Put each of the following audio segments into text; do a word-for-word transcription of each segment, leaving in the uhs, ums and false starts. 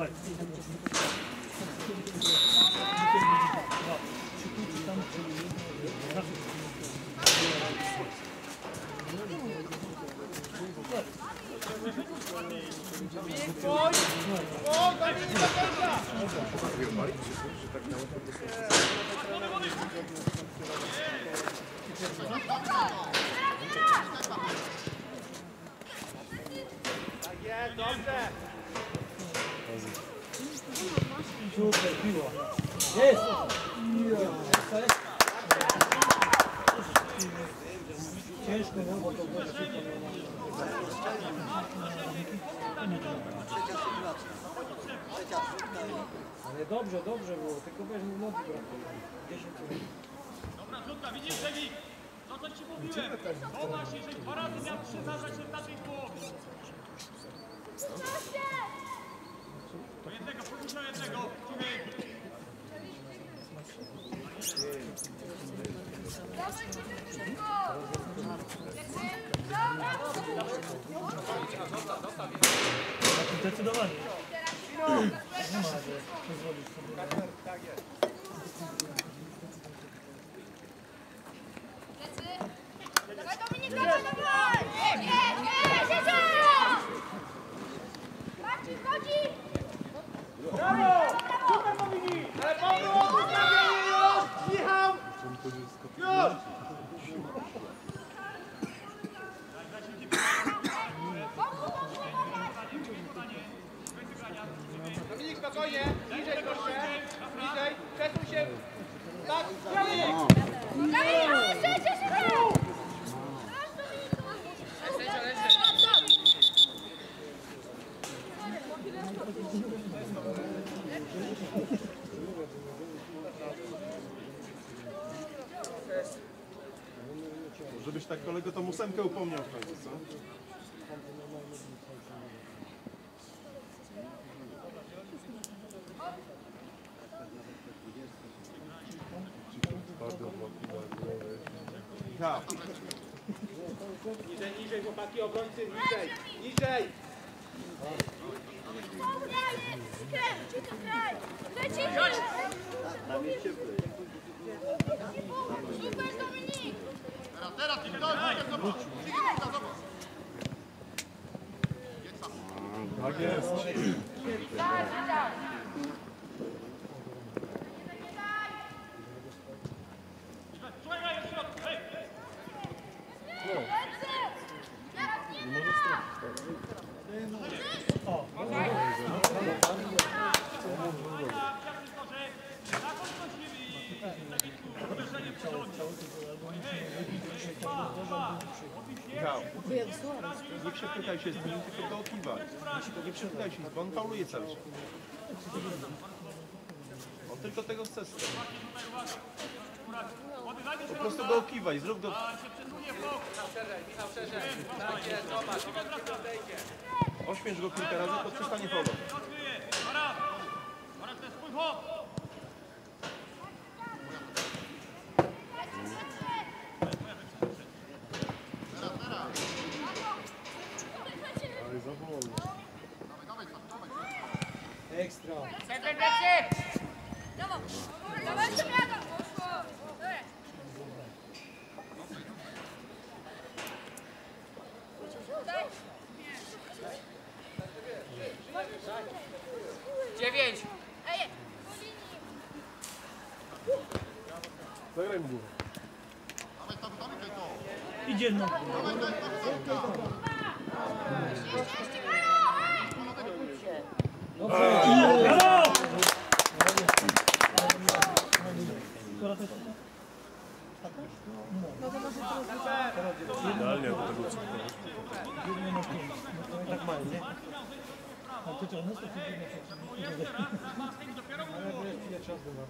Super, piło. Jest! Ciężko, no bo to było ale dobrze, dobrze było, tylko weź mu nogi brakuje. Dobra, rzutka, widzisz, Dewik? To co ci mówiłem? Zobacz, jeżeli dwa razy miał trzy zabrać się na tej połowie. Do jednego, pójdź do jednego. Zdecydowanie. Nie ma, że pozwolić sobie. Tak jest. Dawaj Dominik, dawaj, dawaj! Nie, nie, nie, siedzę! Marcin, chodzi! Brawo! Super Dominik! Ale Paweł, ustawienie już! Michał! Już! Dominik, spokojnie! Bliżej proszę! Bliżej! Przesuń się! Tak! Dominik! Dawid, siedź, siedź! Żebyś tak kolego tą ósemkę upomniał w końcu, co? Ja. Niżej, niżej chłopaki, obrońcy, niżej! Niżej! Super Dominik! Teraz, teraz, teraz, zobacz! Tak jest. Michał, nie przepychaj się z nim, tylko go okiwaj. Nie przepychaj się, bo on fauluje cały czas. On tylko tego chce. Po prostu go okiwaj, zrób do... Ośmiesz go kilka razy, to przestanie faulować. Ekstra. Dawaj, Przemiana! Dziewięć! Ej, Zagraj mu głowę. Idzie no. Idealnie do tego co. Tak mają, nie? A ty to, no to ale to jest ile czasu ma.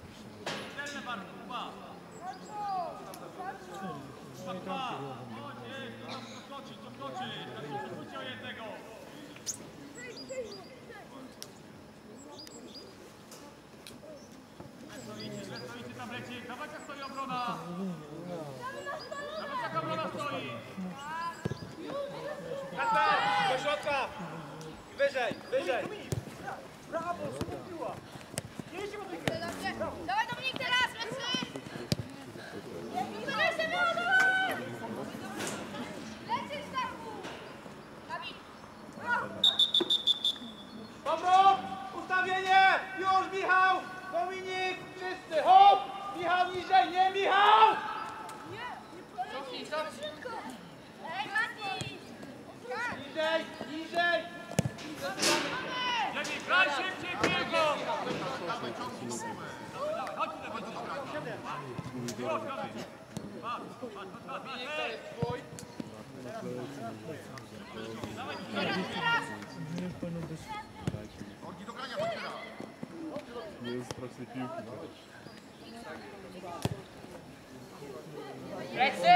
Dawaj, jak stoi obrona! Dawaj, jak obrona stoi! Kasper, do środka! Wyżej, wyżej! Brawo! Dominik, to jest twój. Teraz, teraz! Orgi do grania, chodź teraz. Nie jest strasznej piłki. Plecy!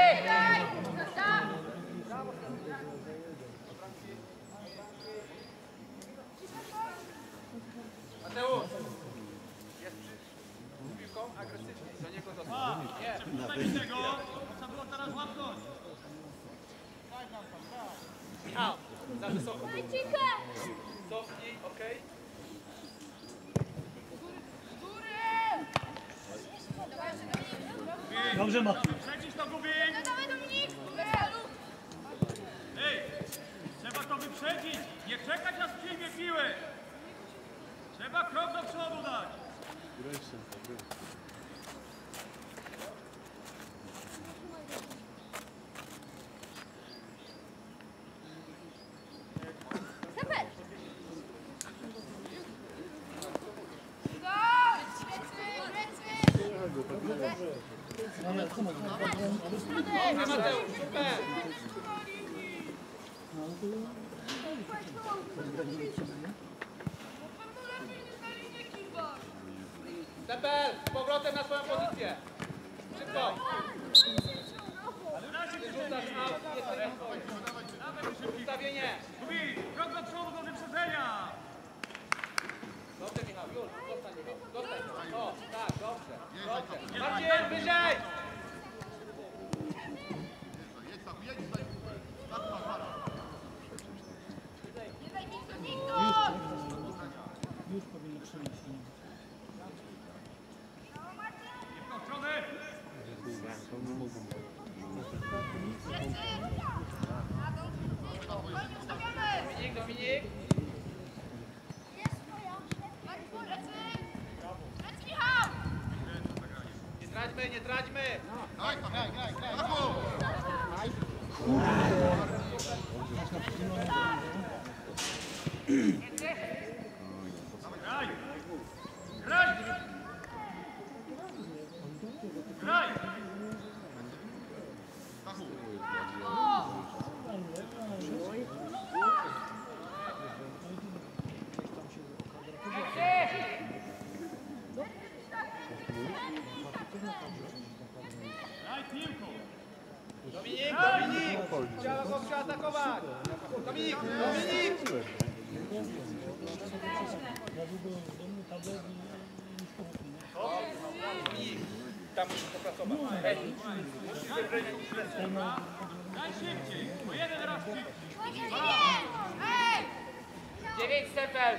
Mateusz! Jest przy piłką agresywnie. Do niego dostań. Nie. Przepytaj tego, trzeba było teraz łapnąć. Michał, za wysoko. Cicho! Cofnij, okej? Dobrze, Mati. Przeciś to Gubin. No dawaj Dominik! Ej, trzeba to wyprzedzić. Nie czekać na przyjmie piły. Trzeba krok do przodu dać. Super! Dobrze, Mateusz, super! Stepel, z powrotem na swoją pozycję. Szybko. Rzucasz out, jest ustawienie. Gubin, krok do przodu do wyprzedzenia. Dobrze, Michał, już, zostań, Michał, zostań. O, tak, dobrze, dobrze. Marcin, wyżej! Jedź tam, jedź tutaj. Tak, masz para. Nie daj Wiktor, Wiktor! Już powinno przyjść. Wkroczony. Dominik, Dominik. Nie traćmy, nie traćmy. Graj tam, graj, graj, graj. Brawo! Graj. Graj. Graj. Stachu. Graj piłką. Dominik, Dominik. Chciała go przeatakować. Dominik, Dominik. Ja długo do mnie tablet i już powrócił. Dominik. Tam musisz popracować. Hej. Graj szybciej. Bo jeden raz szybciej. Ej! Dziewięć Stepel.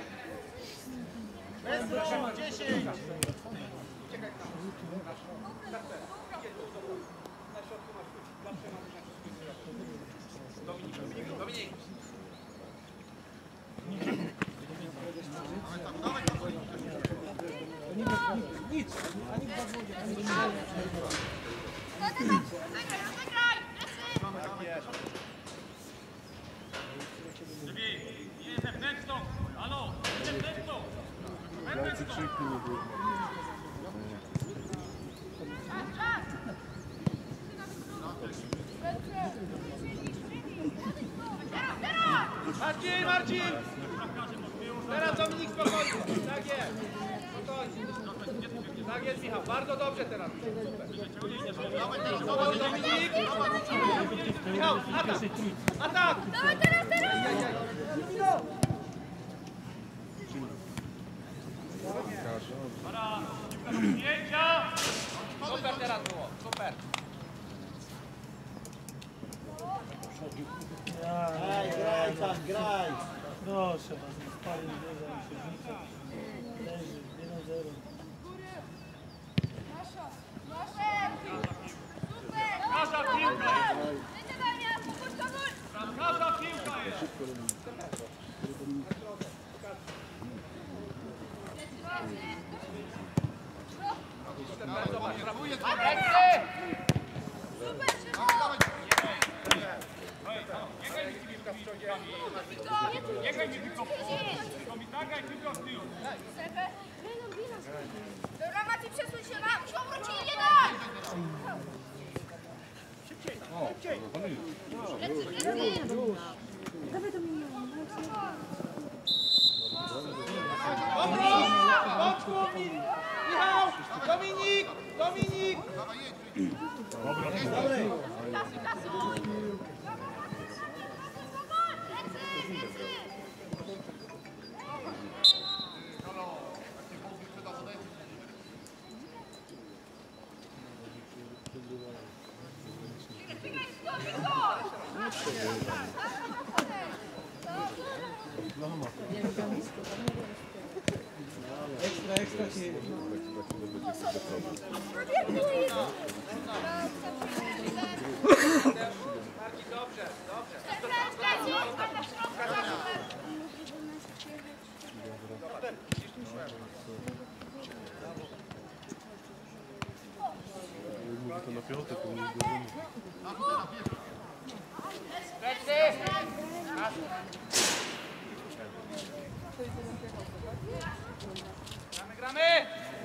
dziesięć. Dominik. Dawaj tam, dawaj tam. Nic, ani w zawodzie, ani w Zagraj, zagraj! Lecz! Gubin, nie jest zewnętrzną. Halo, zewnętrzną. Zewnętrzną. Marcin, Marcin. Teraz Dominik spokojnie. Tak jest. Spokojnie. Tak jest, Michał. Bardzo dobrze teraz. Super. Dawaj teraz, O, dawaj. Dominik. Michał, atak. Atak. Dawaj teraz, teraz! Para, piłka do przyjęcia. Super teraz było. Super. Graj, graj tam, graj! Proszę was, nie spali, nie mi się rzuca. Leży, jeden zero. Nasza piłka jest. Będzie Dania, pochodź, pochodź! Nasza piłka jest. Zobacz, brawuje. Super, Szymon! Nie graj mi piłką w tylko mi nagraj piłkę w tył. Dobra, Mati, przesuń się, na! Przewrócili, nie daj! Bączku! Michał! Dominik! Dominik! Ekstra, ekstra ci. Dobrze, dobrze. Mówi to na piątek, to nie zdarzymy. Gramy, gramy!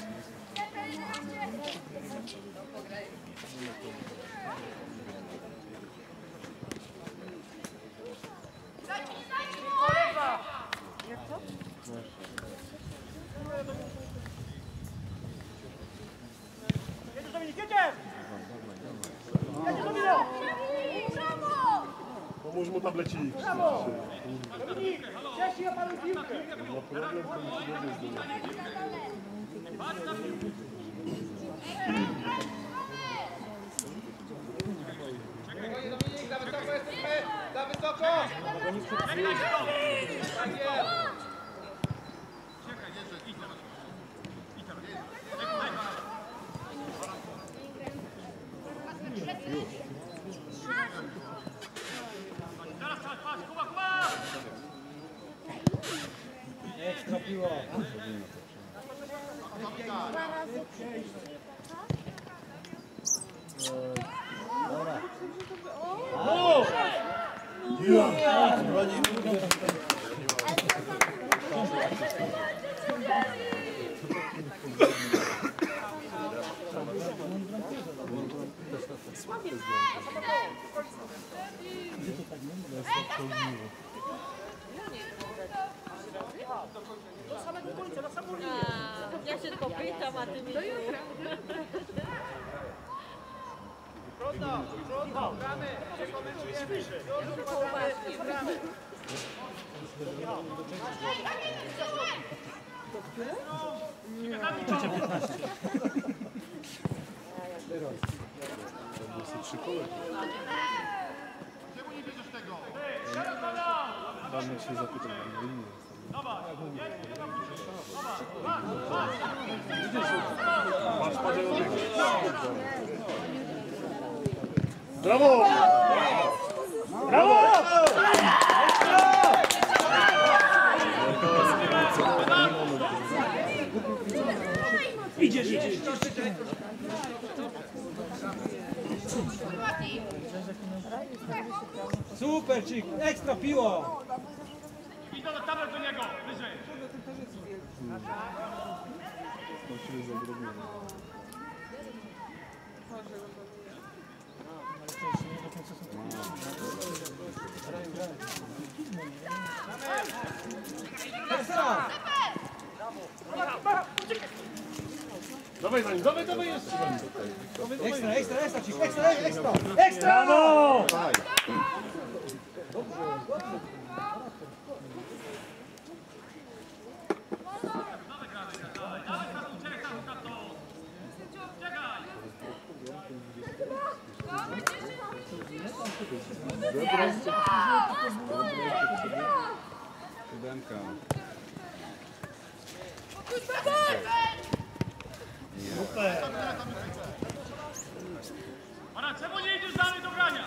Jedziesz Dominik, jedziesz! Jedziesz Dominik! Pomóż mu tablecik. Dominik, ciężki na panu piłkę! Ma problem, to musi wiedzieć do mnie. Dominik, za wysoko jesteśmy! Za wysoko! Tak jest! Teraz patrz, patrz, Kuba, Kuba! Ekstra piła. Dobra. O! Do samego końca, na samą linię. Ja się tylko pytam, a ty mi... Do jutra. Trudno, trudno, gramy! Gramy. Czemu nie bierzesz tego? Dawno się zapytał, na inny. Patrz, patrz, brawo! Brawo! Idziesz, idziesz. Super, Cik, ekstra piła. Idź do tablet do niego, wyżej. To się jest zagrożone. Ekstra. Dawaj za nim, dawaj, dawaj jeszcze. Ekstra, ekstra, ekstra, Cik, ekstra, ekstra. Ekstra! Brawo! Dawaj. Siódemka. Mara, czemu nie idziesz dalej do grania?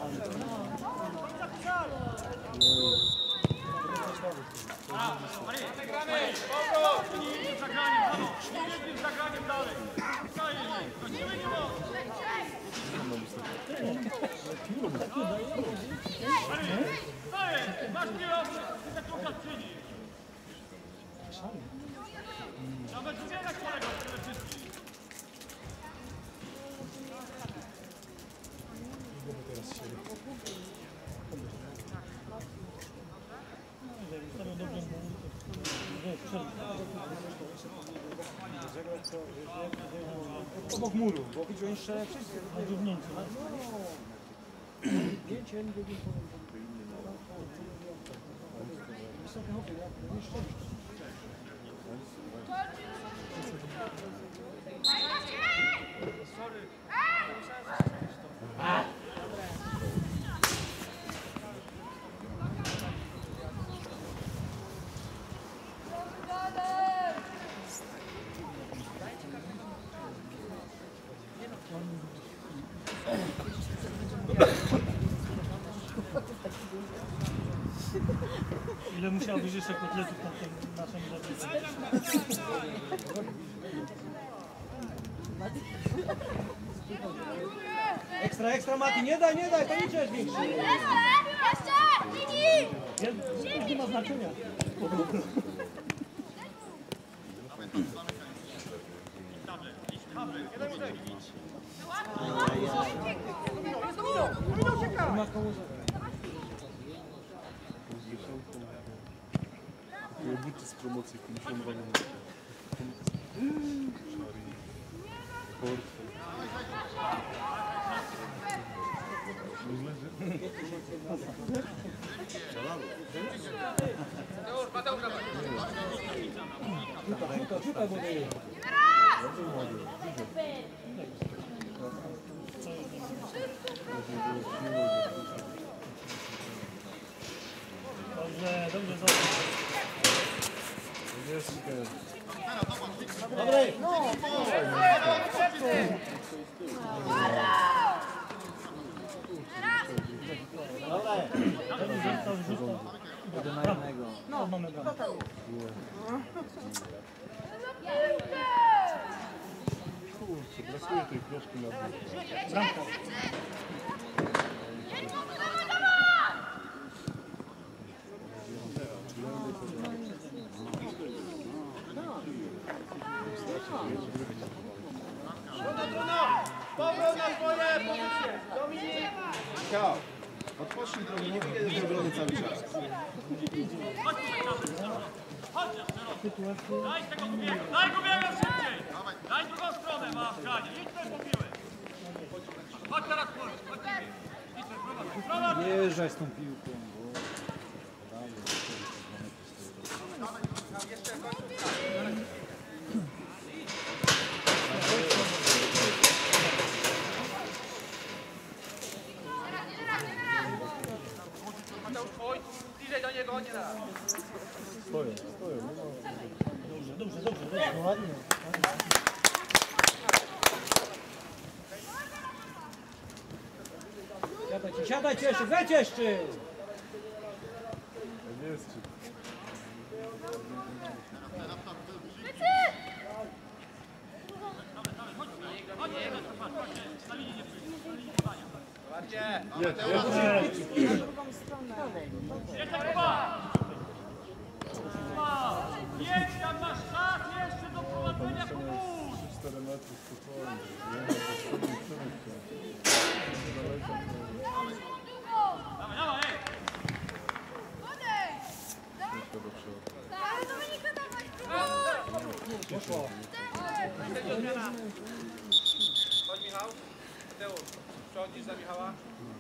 A, Marie, Gramy! nie idziesz za graniem, brawo! Nie idziesz za graniem dalej! Staje się, kończymy nie ma! Marie, staje! Masz piłę, ty tak czas przyjdzie! Nawet zmieniać kolego przede wszystkim! obok muru, bo widzi oni strzelają wszyscy. Na dziewnięcie, tak? Zdjęcie, jeden drugim powiem. Wysokie hopy, ja nie szczęście. Ile musiałbyś jeszcze kotletów na tym naszym zabicie? Ekstra, ekstra Mati, nie daj, nie daj, to nie jest większy. Jeszcze! Nini! Nie ma znaczenia. Buty z promocji, pięćdziesiąt dwa numery. Rzucaj, rzucaj, młody. Dobrze, dobrze, dobrze. Dobry. No, mamy bramę. Kurczę, brakuje tej kroszki na dół. Bramka. Powrót na swoje, pomóżcie. Dominik. Michał, odpocznij trochę, nie wyjdę z obrony cały czas. Daj tego Kubiego, daj Kubiego szybciej! Daj drugą stronę, masz Kanie, idź też po piłę. Chodź teraz, chodź, chodź Kubiek. Idź też, prowadź, prowadź. Jeżdżaj z tą piłką. Mateusz, twój. Bliżej do niego, nie da. Stoję, stoję. Dobrze, dobrze, dobrze, dobrze. No ładnie. Siadajcie, siadajcie jeszcze, grajcie jeszcze! Nie jest ci. Ładnie. Jedź, jedź. Jeszcze Kuba! Kuba! Jedź, jak masz czas jeszcze do prowadzenia, pomóż! cztery metry spokojnie. Nie ma potrzebnych przemysłów. Dawaj, dawaj, ej! Ciężko do przodu. Dominika, dawaj! Poszło. Chodź Michał. Tył. Przechodzisz za Michała.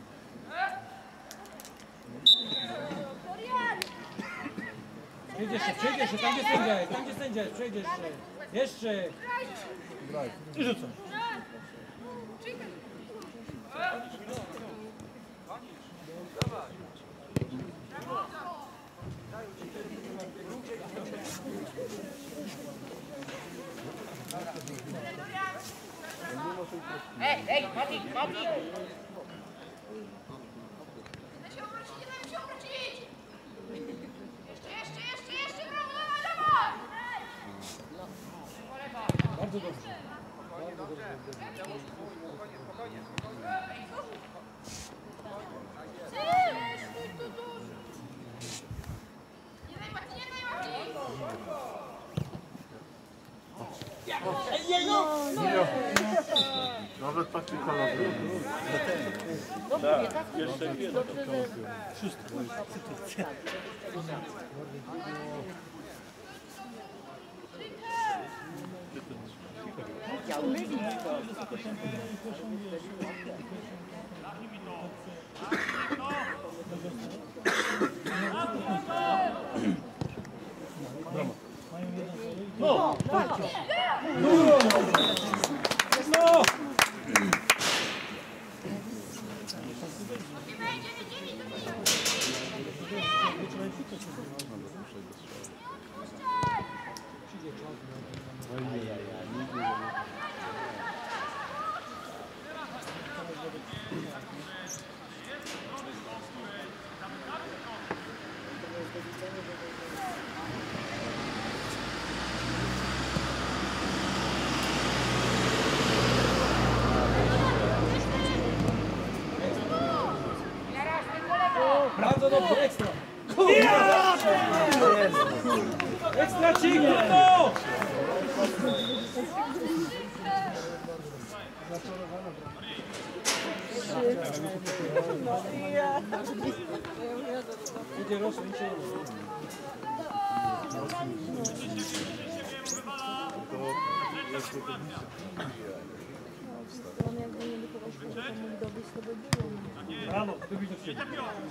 Przejdziesz się, przejdziesz się, tam gdzie sędzia jest, tam gdzie sędzia jest, przejdziesz się. Jeszcze. I rzucam. Ej, ej, Mati, Mati! Daj się obrócić, daj się obrócić! Jeszcze, jeszcze, jeszcze, jeszcze, brawo, dawaj, dawaj! Bardzo dobrze. Spokojnie, dobrze. Mateusz, twój. Spokojnie, spokojnie, spokojnie. Stój tu, tu! Nie daj Mati, nie daj Mati! Nawet taki kolor. Chciał mylić to. No! No! Bardzo dobrze, ekstra! Ekstra ci, no! Idzie rosło, idzie brawo, tu widzę ciebie.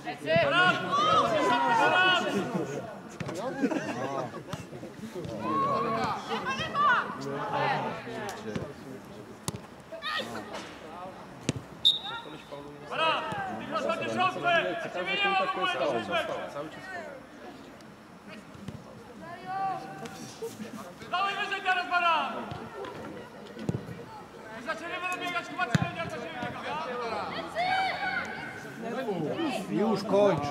Bara, ty grasz na dziesiątkę! Ja ciebie nie mam, bo ja na Dawaj wyżej teraz, Bara! I za ciebie będę biegać, chyba ciebie nie za ciebie biegam, ja? Już kończ.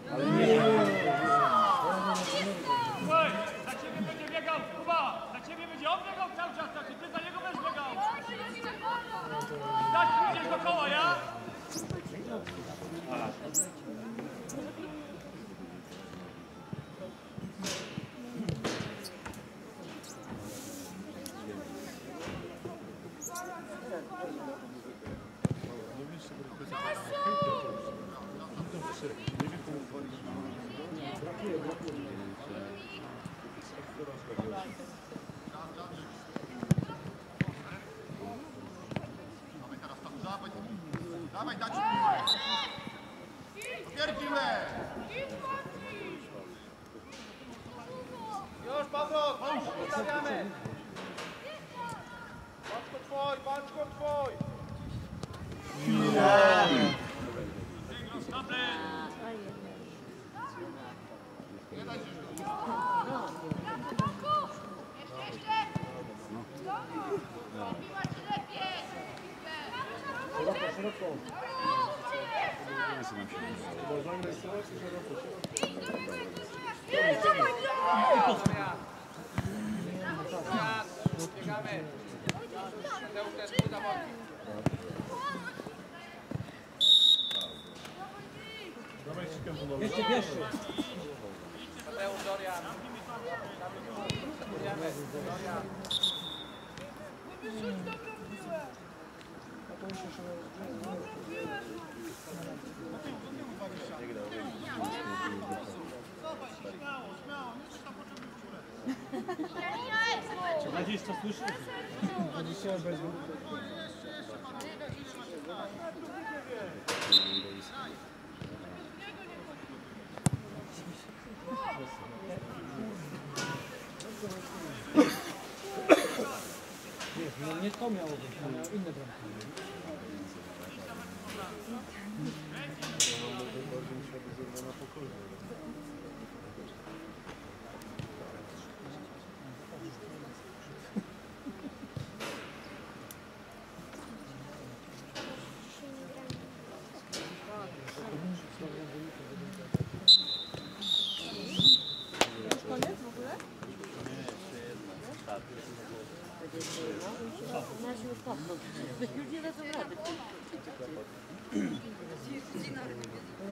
Słuchaj, za ciebie będzie biegał, Kuba! Za ciebie będzie on biegał cały czas, znaczy ty za niego będziesz biegał! Tak pójdziesz do koła, ja? Dawaj, dać piłę! Bier piłę! Już, Pawrok! Ustawiamy! Paczko twój, paczko twój! Biegamy! Mateusz też twój zawodnik. Jeszcze pierwszy. Mateusz, Dorian. Dorian. dwadzieścia słyszy? dwadzieścia bez No nie to miało być, to miało inne bramki. Koniec w ogóle? Nasz już popnął. Już nie dadzą rady.